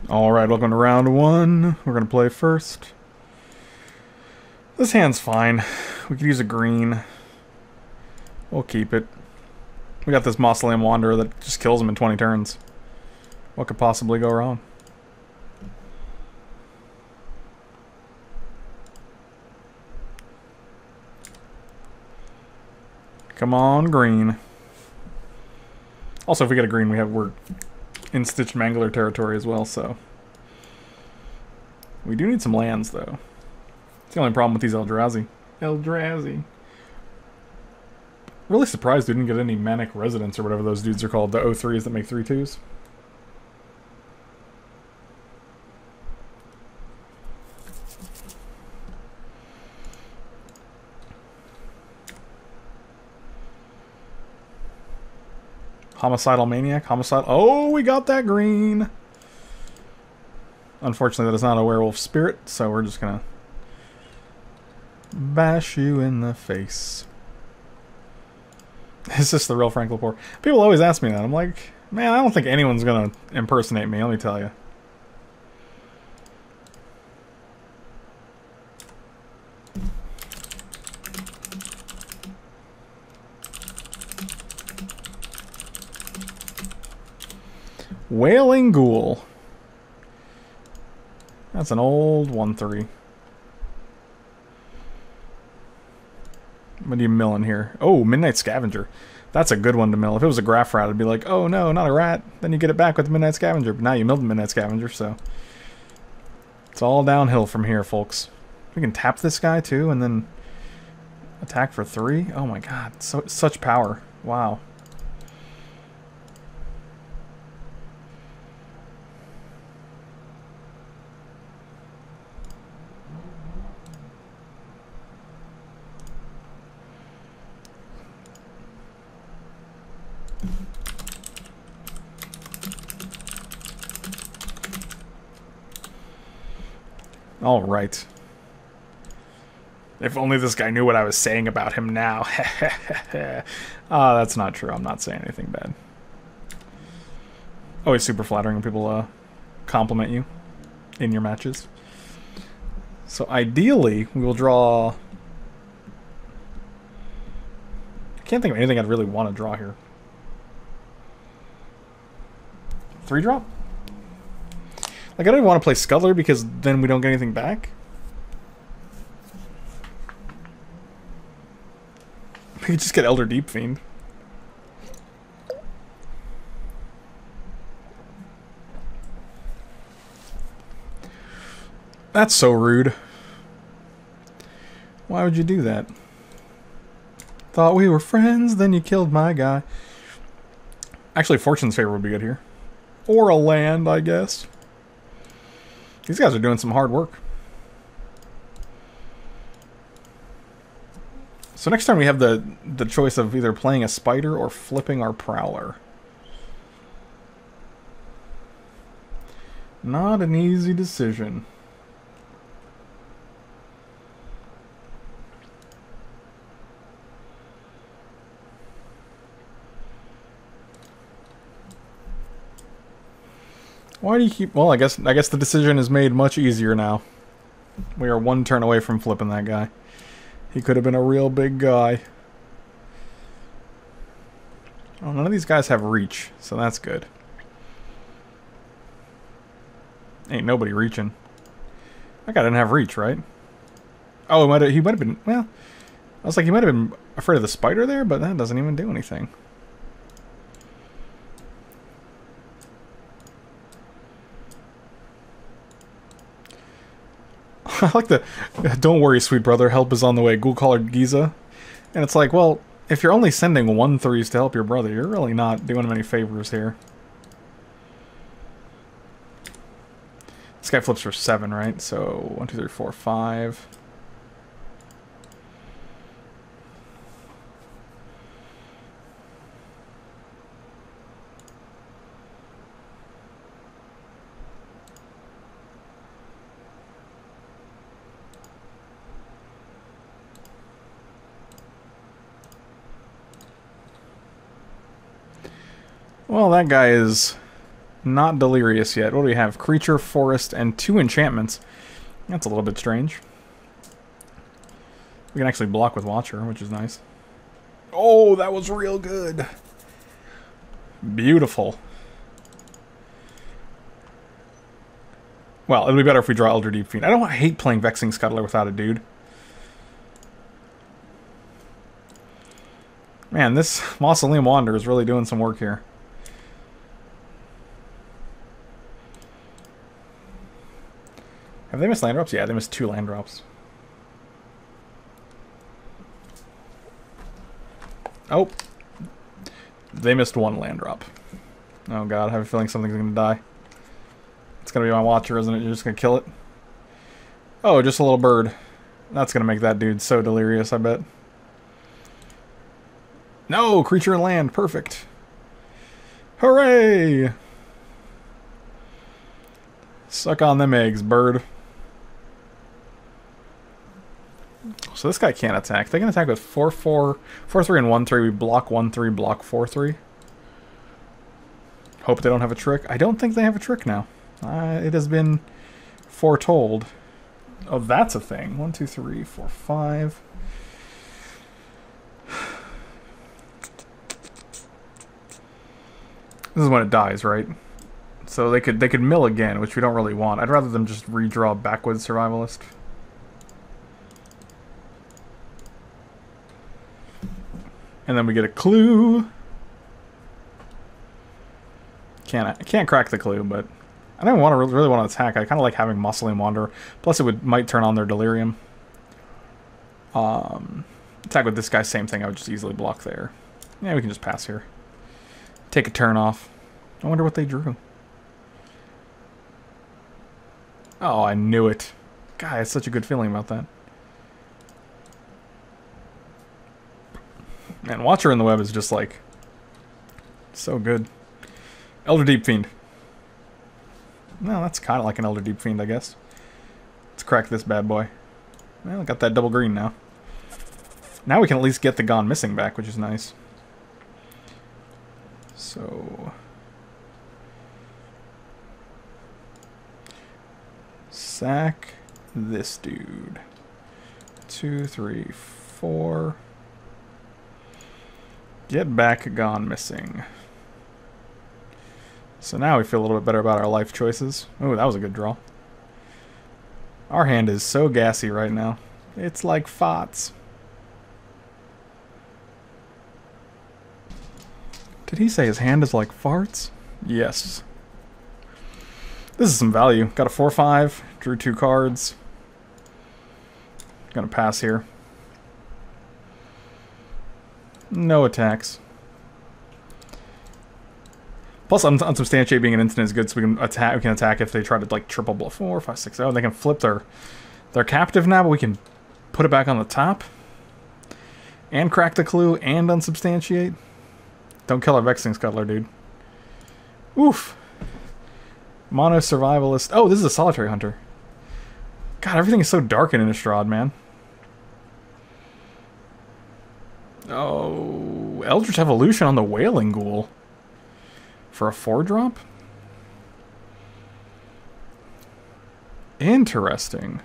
Alright, welcome to round one. We're going to play first. This hand's fine. We could use a green. We'll keep it. We got this Mausoleum Wanderer that just kills him in 20 turns. What could possibly go wrong? Come on, green. Also, if we get a green, we're in Stitch Mangler territory as well, so... We do need some lands, though. It's the only problem with these Eldrazi. Eldrazi. Really surprised we didn't get any Manic Residents or whatever those dudes are called, the 0-3s that make 3-2s. Homicidal Maniac? Homicidal... Oh, we got that green! Unfortunately, that is not a werewolf spirit, so we're just gonna... bash you in the face. Is this the real Frank Lepore? People always ask me that. I'm like, man, I don't think anyone's gonna impersonate me, let me tell you. Wailing Ghoul. That's an old 1-3. What do you mill in here? Oh, Midnight Scavenger. That's a good one to mill. If it was a Graph Rat, I'd be like, oh no, not a rat. Then you get it back with the Midnight Scavenger. But now you milled the Midnight Scavenger, so... It's all downhill from here, folks. We can tap this guy, too, and then... attack for 3? Oh my god, such power. Wow. All right. If only this guy knew what I was saying about him now. That's not true. I'm not saying anything bad. Always super flattering when people compliment you in your matches. So ideally, we will draw... I can't think of anything I'd really want to draw here. 3-drop? Like, I don't even want to play Scuttler because then we don't get anything back. We could just get Elder Deep Fiend. That's so rude. Why would you do that? Thought we were friends, then you killed my guy. Actually, Fortune's Favor would be good here. Or a land, I guess. These guys are doing some hard work. So next time we have the choice of either playing a Spider or flipping our Prowler. Not an easy decision. Why do you keep... Well, I guess the decision is made much easier now. We are 1 turn away from flipping that guy. He could have been a real big guy. Oh, none of these guys have reach, so that's good. Ain't nobody reaching. That guy didn't have reach, right? Oh, he might have been... Well, I was like, he might have been afraid of the spider there, but that doesn't even do anything. I like the, don't worry, sweet brother, help is on the way, Ghoul-Caller Giza. And it's like, well, if you're only sending 1-3s to help your brother, you're really not doing him any favors here. This guy flips for 7, right? So, 1, 2, 3, 4, 5. Well, that guy is not Delirious yet. What do we have? Creature, Forest, and 2 enchantments. That's a little bit strange. We can actually block with Watcher, which is nice. Oh, that was real good. Beautiful. Well, it'll be better if we draw Elder Deep Fiend. I hate playing Vexing Scuttler without a dude. Man, this Mausoleum Wanderer is really doing some work here. Have they missed land drops? Yeah, they missed 2 land drops. Oh. They missed 1 land drop. Oh god, I have a feeling something's gonna die. It's gonna be my Watcher, isn't it? You're just gonna kill it? Oh, just a little bird. That's gonna make that dude so delirious, I bet. No! Creature and land. Perfect. Hooray! Suck on them eggs, bird. So this guy can't attack. They can attack with 4-4, 4-3, and 1-3. We block 1-3, block 4-3. Hope they don't have a trick. I don't think they have a trick now. It has been foretold. Oh, that's a thing. 1, 2, 3, 4, 5. This is when it dies, right? So they could mill again, which we don't really want. I'd rather them just redraw Backwoods Survivalist. And then we get a clue. Can't crack the clue, but I don't really want to attack. I kind of like having Mausoleum Wanderer. Plus, it might turn on their Delirium. Attack with this guy, same thing. I would just easily block there. Yeah, we can just pass here. Take a turn off. I wonder what they drew. Oh, I knew it. God, I had such a good feeling about that. Man, Watcher in the Web is just like so good. Elder Deep Fiend. No, that's kind of like an Elder Deep Fiend, I guess. Let's crack this bad boy. Well, I got that double green now. Now we can at least get the Gone Missing back, which is nice. So sack this dude. 2, 3, 4. Get back Gone Missing. So now we feel a little bit better about our life choices. Oh, that was a good draw. Our hand is so gassy right now. It's like farts. Did he say his hand is like farts? Yes. This is some value. Got a 4-5. Drew 2 cards. Gonna pass here. No attacks. Plus, Unsubstantiate being an instant is good, so we can attack. We can attack if they try to like triple bluff 4, 5, 6. Oh, they can flip their captive now, but we can put it back on the top and crack the clue and unsubstantiate. Don't kill our Vexing Scuttler, dude. Oof. Mono Survivalist. Oh, this is a Solitary Hunter. God, everything is so dark in Innistrad, man. Oh, Eldritch Evolution on the Wailing Ghoul. For a 4-drop? Interesting.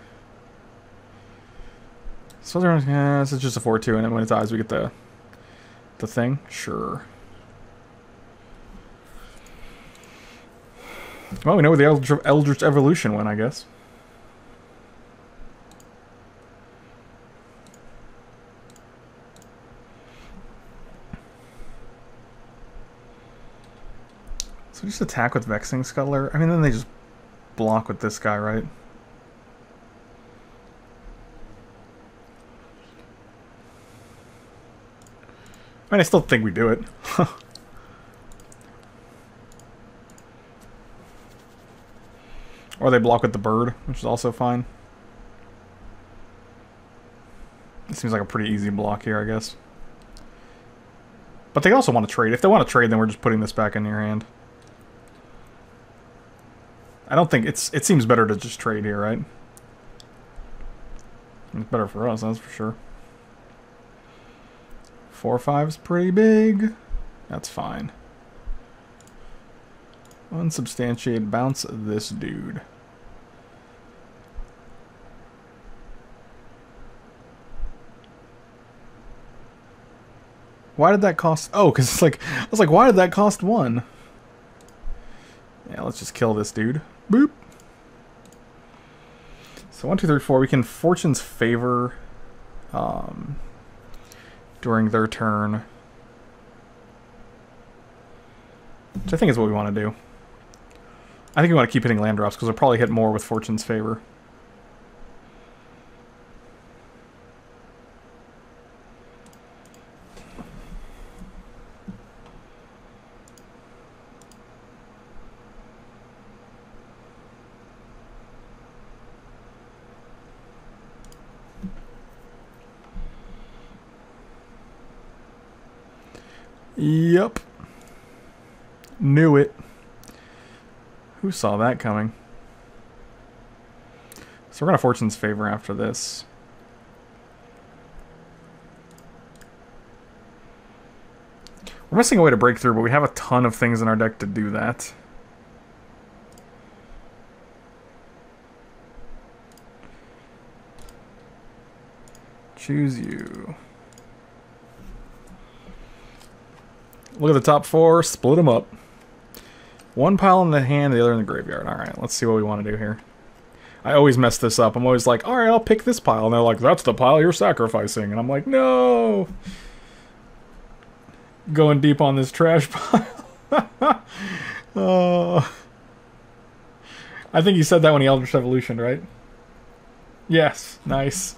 So this is just a 4-2, and then when it dies, we get the thing? Sure. Well, we know where the Eldritch Evolution went, I guess. So just attack with Vexing Scuttler. I mean, then they just block with this guy, right? I mean, I still think we do it. Or they block with the bird, which is also fine. It seems like a pretty easy block here, I guess. But they also want to trade. If they want to trade, then we're just putting this back in your hand. I don't think it seems better to just trade here, right? It's better for us, that's for sure. 4-5 is pretty big. That's fine. Unsubstantiate, bounce this dude. Why did that cost... Oh, because it's like... I was like, why did that cost 1? Yeah, let's just kill this dude. Boop. So 1, 2, 3, 4. We can Fortune's Favor during their turn. Which I think is what we want to do. I think we want to keep hitting land drops because we'll probably hit more with Fortune's Favor. Yup. Knew it. Who saw that coming? So we're going to Fortune's Favor after this. We're missing a way to break through, but we have a ton of things in our deck to do that. Choose you. Look at the top 4, split them up. One pile in the hand, the other in the graveyard. Alright, let's see what we want to do here. I always mess this up. I'm always like, alright, I'll pick this pile. And they're like, that's the pile you're sacrificing. And I'm like, no! Going deep on this trash pile. I think you said that when he Eldritch Evolution, right? Yes, nice.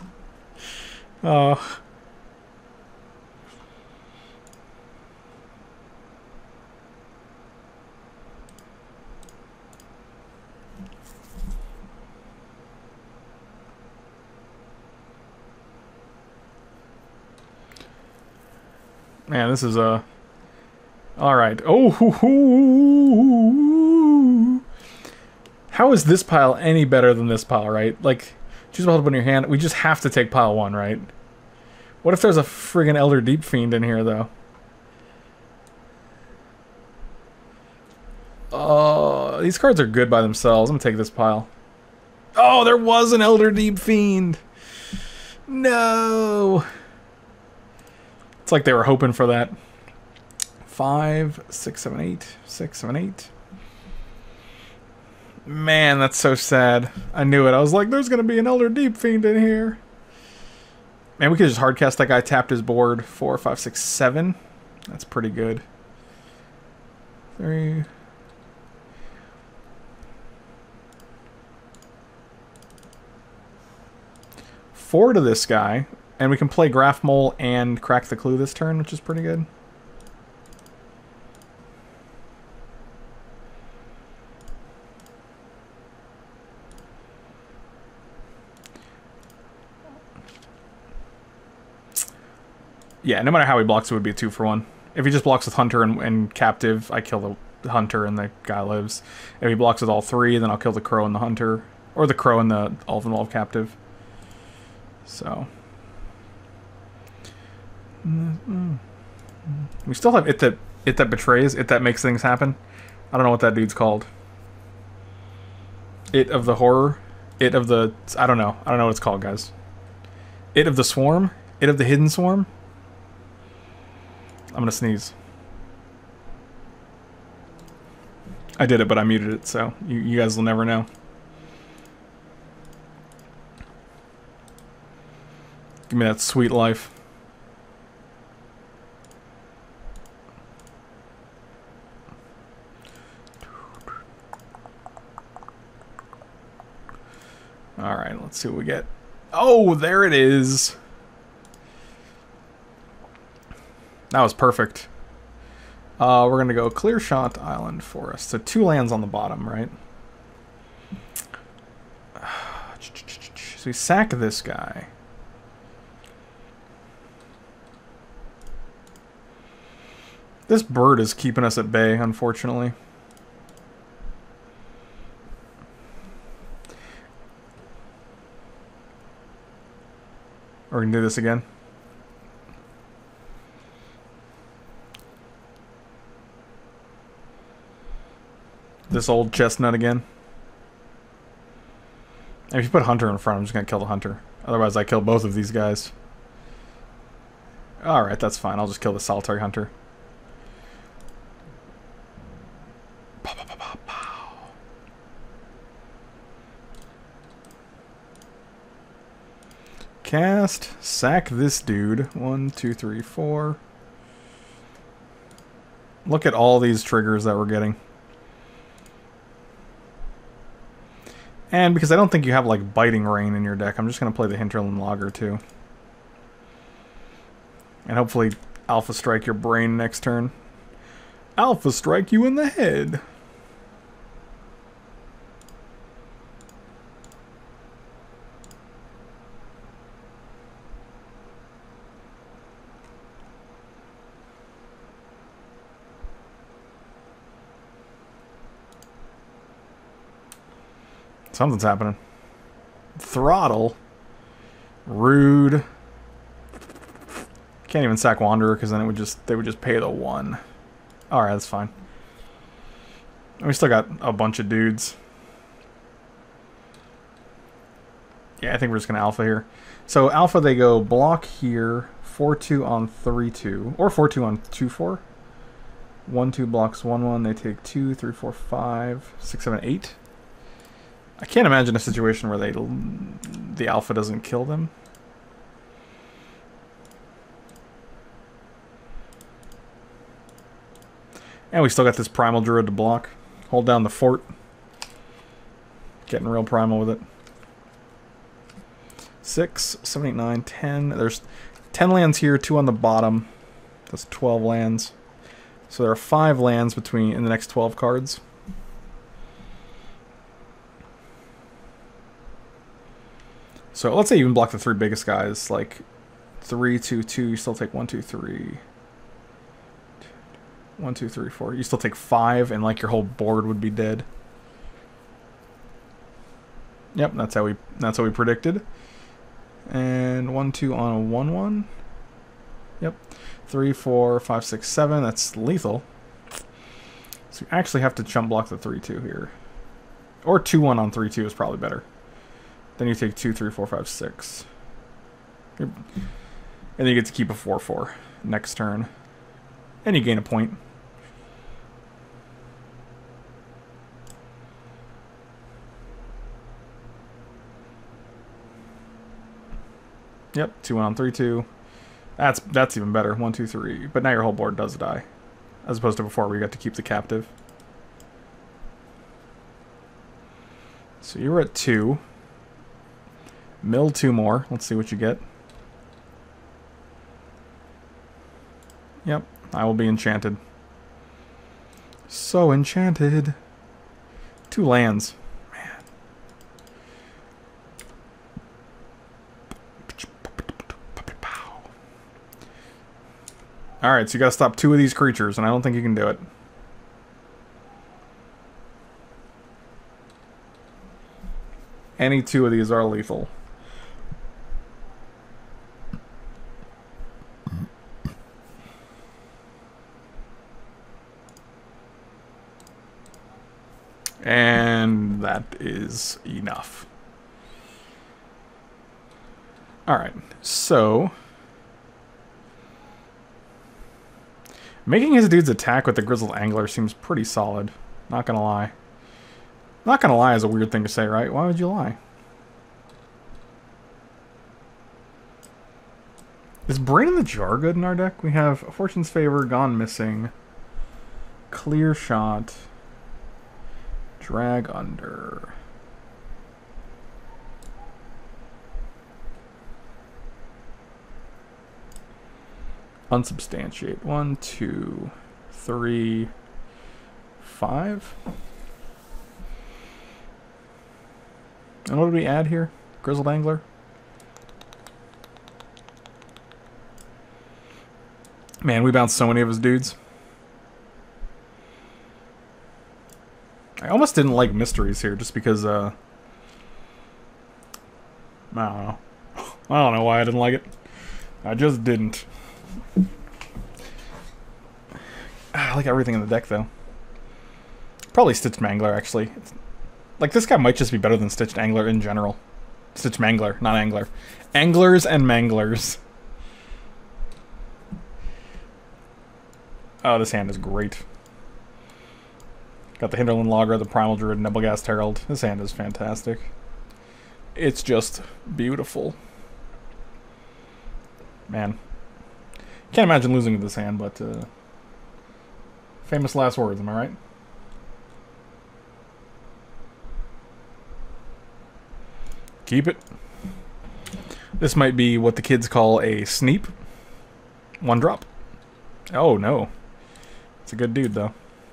Man, this is a... Alright. Oh, hoo, hoo. How is this pile any better than this pile, right? Like, choose a pile to put in your hand. We just have to take pile 1, right? What if there's a friggin' Elder Deep Fiend in here, though? Oh, these cards are good by themselves. I'm gonna take this pile. Oh, there was an Elder Deep Fiend! No! It's like they were hoping for that. 5, 6, 7, 8. 6, 7, 8. Man, that's so sad. I knew it. I was like, there's going to be an Elder Deep Fiend in here. Man, we could just hardcast that guy, tapped his board. 4, 5, 6, 7. That's pretty good. 3. Four to this guy. And we can play Graph Mole and Crack the Clue this turn, which is pretty good. Yeah, no matter how he blocks, it would be a 2-for-1. If he just blocks with Hunter and Captive, I kill the Hunter and the guy lives. If he blocks with all 3, then I'll kill the Crow and the Hunter. Or the Crow and the Elven Captive. So... We still have It That Betrays, It That Makes Things Happen. I don't know what that dude's called. It of the Horror? It of the... I don't know. I don't know what it's called, guys. It of the Swarm? It of the Hidden Swarm? I'm gonna sneeze. I did it, but I muted it, so you guys will never know. Give me that sweet life. Alright, let's see what we get. Oh, there it is! That was perfect. We're going to go Clear Shot, Island, Forest. So 2 lands on the bottom, right? So we sack this guy. This bird is keeping us at bay, unfortunately. We're going to do this again. this old chestnut again. And if you put Hunter in front, I'm just going to kill the Hunter. Otherwise, I kill both of these guys. Alright, that's fine. I'll just kill the Solitary Hunter. Cast, sack this dude. 1, 2, 3, 4. Look at all these triggers that we're getting. And because I don't think you have like Biting Rain in your deck, I'm just going to play the Hinterland Logger too. And hopefully Alpha Strike your brain next turn. Alpha Strike you in the head. Something's happening. Throttle. Rude. Can't even sack Wanderer because then it would they would just pay the 1. Alright, that's fine. And we still got a bunch of dudes. Yeah, I think we're just gonna Alpha here. So Alpha, they go block here, 4-2 on 3-2. Or 4-2 on 2-4. 1-2 blocks 1-1. They take 2, 3, 4, 5, 6, 7, 8. I can't imagine a situation where the Alpha doesn't kill them. And we still got this Primal Druid to block. Hold down the fort. Getting real primal with it. 6, 7, 8, 9, 10. There's 10 lands here, 2 on the bottom. That's 12 lands. So there are 5 lands in the next 12 cards. So let's say you even block the 3 biggest guys, like 3, 2, 2, you still take 1, 2, 3. 1, 2, 3, 4. You still take 5, and like your whole board would be dead. Yep, that's how we predicted. And 1, 2 on a 1, 1. Yep. 3, 4, 5, 6, 7. That's lethal. So you actually have to chump block the 3, 2 here. Or 2, 1 on 3, 2 is probably better. Then you take 2, 3, 4, 5, 6. And then you get to keep a 4, 4 next turn. And you gain a point. Yep, 2, 1 on 3, 2. That's even better. 1, 2, 3. But now your whole board does die. As opposed to before where you got to keep the captive. So you were at 2. Mill 2 more. Let's see what you get. Yep, I will be enchanted. So enchanted. 2 lands. Man. Alright, so you gotta stop 2 of these creatures, and I don't think you can do it. Any 2 of these are lethal. And that is enough. Alright, so making his dudes attack with the Grizzled Angler seems pretty solid. Not gonna lie. Not gonna lie is a weird thing to say, right? Why would you lie? Is Brain in the Jar good in our deck? We have Fortune's Favor, Gone Missing, Clear Shot, Drag Under. Unsubstantiate. 1, 2, 3, 5. And what did we add here? Grizzled Angler? Man, we bounced so many of his dudes. I almost didn't like Mysteries here just because, I don't know. I don't know why I didn't like it. I just didn't. I like everything in the deck, though. Probably Stitched Mangler, actually. Like, this guy might just be better than Stitched Angler in general. Stitched Mangler, not Angler. Anglers and Manglers. Oh, this hand is great. Got the Hinterland Logger, the Primal Druid, Nebelgast Herald. This hand is fantastic. It's just beautiful. Man. Can't imagine losing to this hand, but... famous last words, am I right? Keep it. This might be what the kids call a sneep. One drop. Oh, no. It's a good dude, though.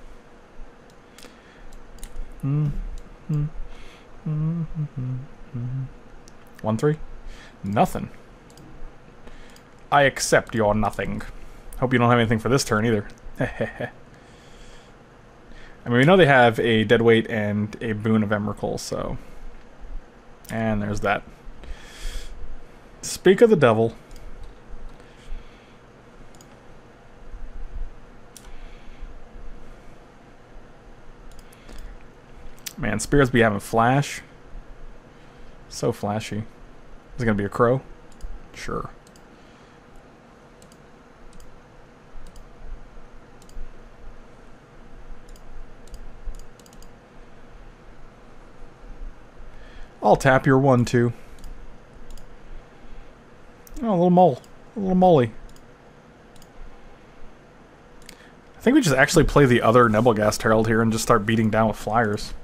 1-3. Nothing. I accept your nothing. Hope you don't have anything for this turn, either. I mean, we know they have a Deadweight and a Boon of Emrakul, so... And there's that. Speak of the devil. Man, Spirits be having flash. So flashy. Is it gonna be a crow? Sure. I'll tap your 1-2. Oh, a little mole. A little moley. I think we just actually play the other Nebelgast Herald here and just start beating down with flyers.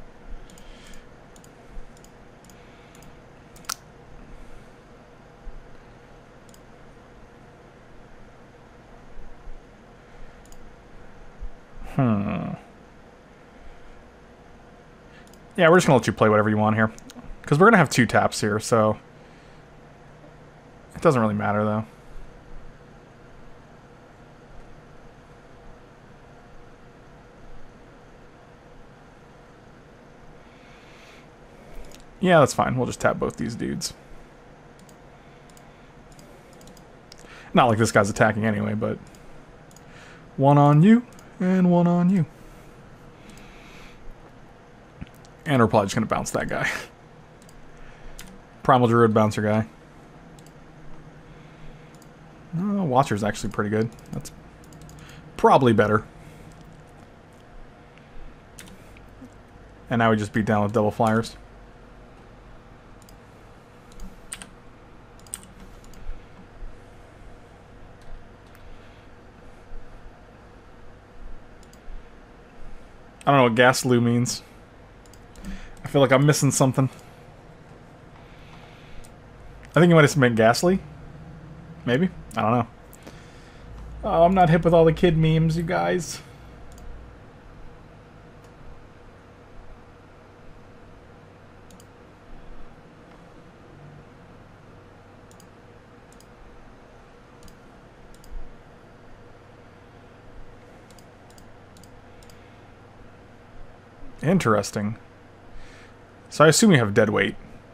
Yeah, we're just gonna let you play whatever you want here. Because we're gonna have 2 taps here, so... It doesn't really matter, though. Yeah, that's fine. We'll just tap both these dudes. Not like this guy's attacking anyway, but... 1 on you, and 1 on you. And we're probably just going to bounce that guy. Primal Druid, bouncer guy. Oh, Watcher's actually pretty good. That's probably better. And now we just beat down with double flyers. I don't know what Gaslu means. I feel like I'm missing something. I think you might have meant Ghastly. Maybe? I don't know. Oh, I'm not hip with all the kid memes, you guys. Interesting. So I assume you have Deadweight.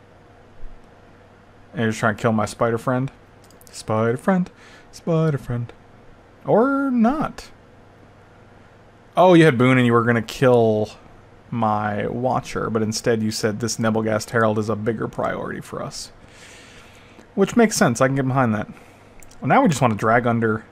And you're just trying to kill my spider friend. Spider friend. Spider friend. Or not. Oh, you had Boon and you were going to kill my Watcher, but instead you said this Nebelgast Herald is a bigger priority for us. Which makes sense. I can get behind that. Well, now we just want to drag under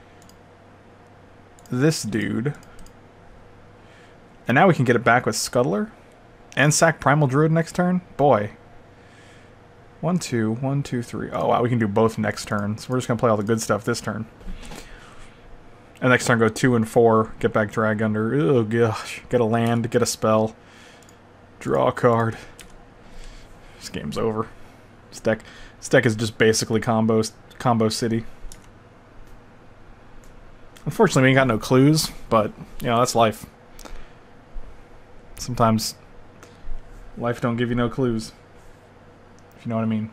this dude. And now we can get it back with Scuttler. And sack Primal Druid next turn? Boy. 1, 2, 1, 2, 3. Oh, wow, we can do both next turn. So we're just going to play all the good stuff this turn. And next turn go 2 and 4. Get back drag under. Oh, gosh. Get a land, get a spell. Draw a card. This game's over. This deck is just basically combo city. Unfortunately, we ain't got no clues, but, you know, that's life. Sometimes life don't give you no clues. If you know what I mean.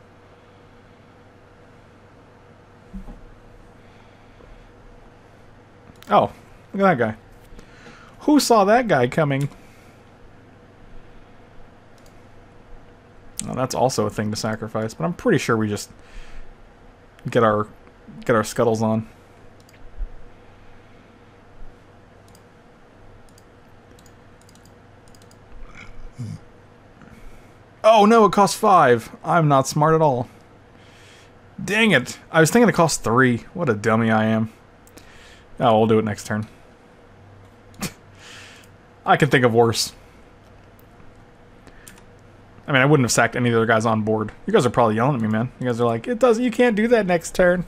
Oh, look at that guy. Who saw that guy coming? Oh, that's also a thing to sacrifice, but I'm pretty sure we just get our scuttles on. Oh no, it costs 5. I'm not smart at all. Dang it. I was thinking it cost 3. What a dummy I am. Oh, we'll do it next turn. I can think of worse. I mean, I wouldn't have sacked any of the other guys on board. You guys are probably yelling at me, man. You guys are like, you can't do that next turn.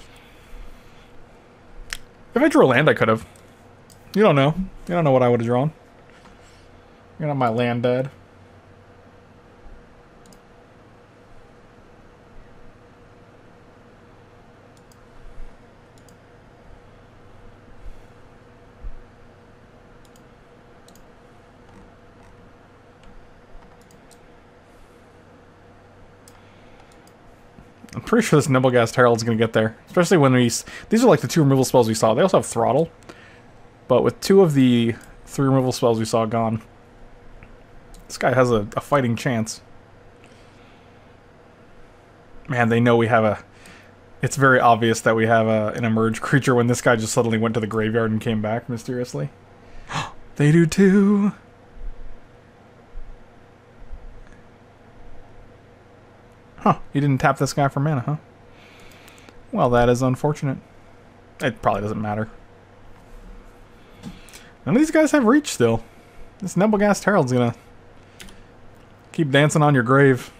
If I drew a land, I could have. You don't know. You don't know what I would have drawn. You're not my land dad. I'm pretty sure this Nibelgast Herald's going to get there. Especially when these are like the 2 removal spells we saw. They also have Throttle. But with 2 of the 3 removal spells we saw gone, this guy has a fighting chance. Man, they know we have a... It's very obvious that we have an emerge creature when this guy just suddenly went to the graveyard and came back mysteriously. They do too! Huh, you didn't tap this guy for mana, huh? Well, that is unfortunate. It probably doesn't matter. None of these guys have reach still. This Nibelgast Herald's gonna keep dancing on your grave.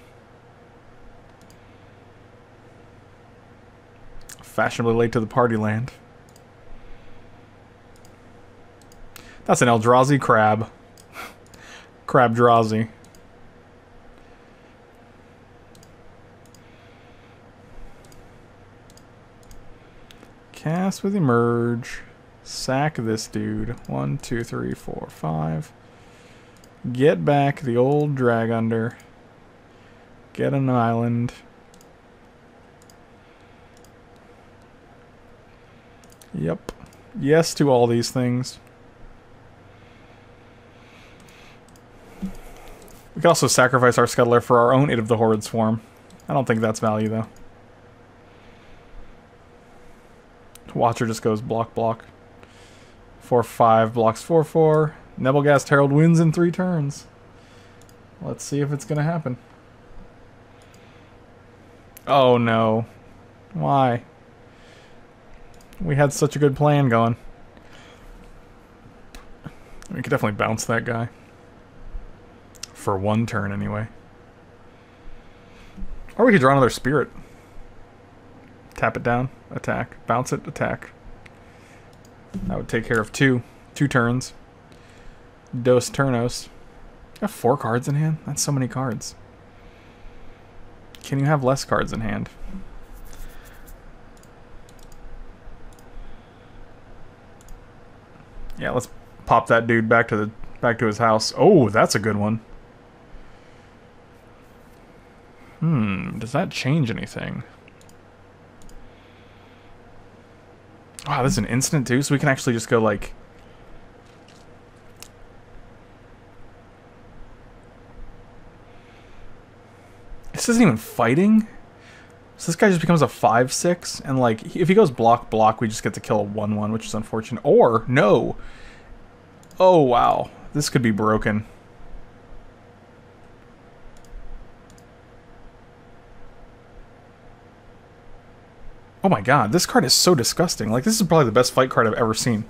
Fashionably late to the party land. That's an Eldrazi crab. Crabdrazi. Cast with Emerge. Sack this dude. 1, 2, 3, 4, 5. Get back the old Dragunder. Get an island. Yep. Yes to all these things. We could also sacrifice our Scuttler for our own Aid of the Horrid Swarm. I don't think that's value, though. Watcher just goes block, block. 4/5 blocks 4/4. Nibelgast Herald wins in 3 turns. Let's see if it's gonna happen. Oh no. Why? We had such a good plan going. We could definitely bounce that guy. For 1 turn anyway. Or we could draw another Spirit. Tap it down, attack. Bounce it, attack. That would take care of 2 turns. Dos turnos. You have 4 cards in hand? That's so many cards. Can you have less cards in hand? Yeah, let's pop that dude back to his house. Oh, that's a good one. Does that change anything? Wow, this is an instant too, so we can actually just go like... This isn't even fighting? So this guy just becomes a 5/6, and like, if he goes block, block, we just get to kill a 1/1, which is unfortunate. Or, no! Oh, wow. This could be broken. Oh my god, this card is so disgusting. Like, this is probably the best fight card I've ever seen.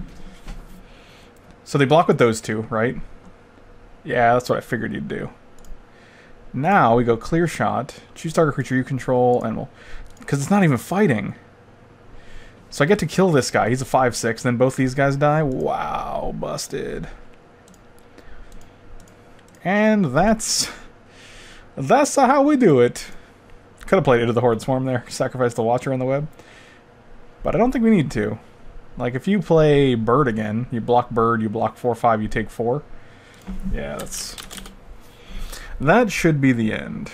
So they block with those 2, right? Yeah, that's what I figured you'd do. Now we go clear shot, choose target creature you control, and we'll... Because it's not even fighting. So I get to kill this guy. He's a 5/6, then both these guys die. Wow, busted. And that's how we do it. Could have played Into the Horrid Swarm there. Sacrifice the Watcher on the web. But I don't think we need to. Like, if you play Bird again, you block Bird, you block 4/5, you take 4. Yeah, that should be the end.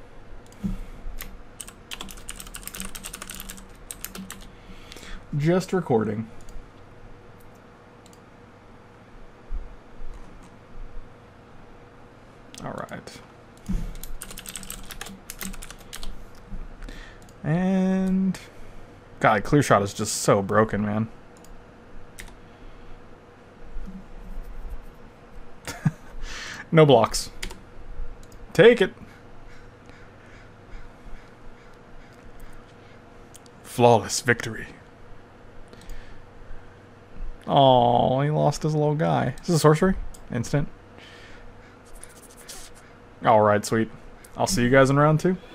Just recording. Alright. And... God, Clear Shot is just so broken, man. No blocks. Take it. Flawless victory. Oh, he lost his little guy. Is this a sorcery? Instant. Alright, sweet. I'll see you guys in round 2.